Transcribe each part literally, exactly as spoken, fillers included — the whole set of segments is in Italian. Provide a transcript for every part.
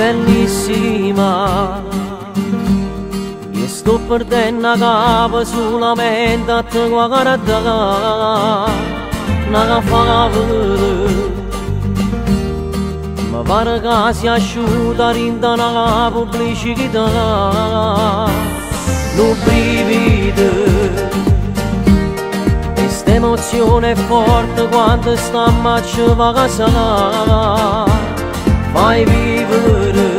bellissima, e sto perdendo la capa solamente a te guardare, una fa vedere. Ma pare che si asciuga rinda una pubblicità, non brivide. Questa emozione è forte quando stiamo a casa, fai vivere.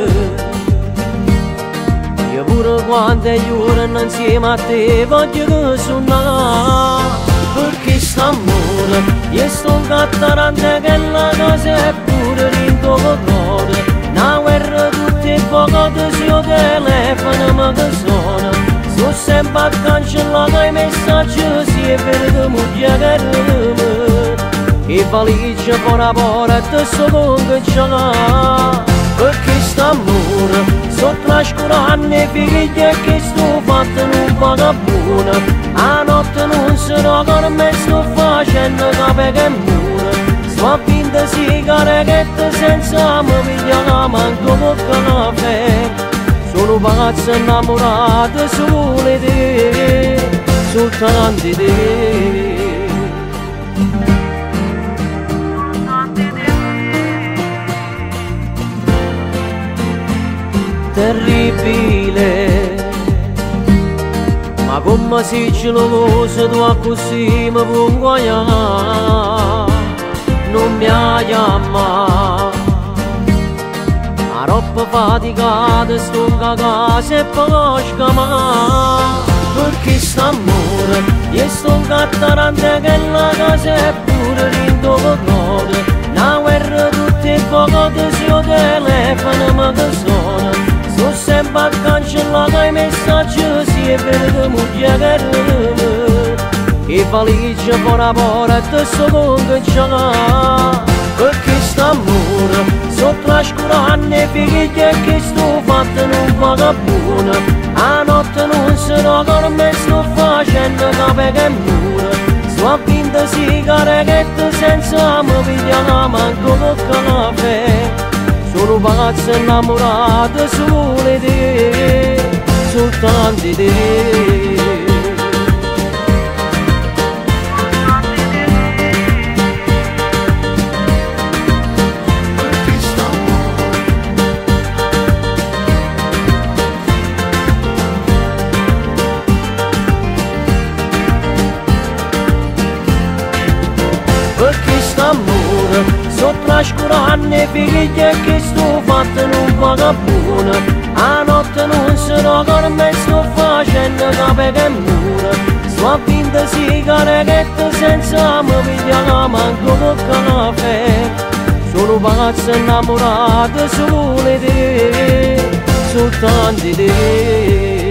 Io pure quando giorno insieme a te voglio che suonare, perché st'amore io sto cattarante che la cosa è pure rinto cuore. Una guerra tutte e poco di suo telefono ma che suona, sto sempre a cancellare i messaggi si è vero che chiameremo, e valigia fuori a porta sto con c'è, perché st'amore sto trascurando i figli che sto fatto non paga buona. A notte non sono con me sto facendo capo che mura, sto a finta sigarette senza mi pigliare manco un caffè. Sono pazzo innamorato solo di te, soltanto di te. Terribile, ma come si ce lo vuoi tu così mi puoi guagliare, non mi chiama. A troppo faticata sto in casa e poi scamare, perché st'amore io sto cattarante che la casa è pure rinto cuore. Una guerra tutte e poco di suo telefono ma che suona, sto sempre a cancellare i messaggi si è vero che chiameremo, e valigia fuori a porta sto con c'è, perché st'amore sto trascurando i figli che sto fatto non paga buona. A notte non sono con me sto facendo capo che mura, sto a finta sigarette senza mi pigliare manco un caffè. Sono pazzo innamorato solo di te, soltanto di te. Perché st'amore sto trascurando i figli che sto fatto non paga buona. A notte non sono con me sto facendo capo che mura, sto a finta sigarette senza mi pigliare manco un caffè. Sono pazzo innamorato solo di te, soltanto di te.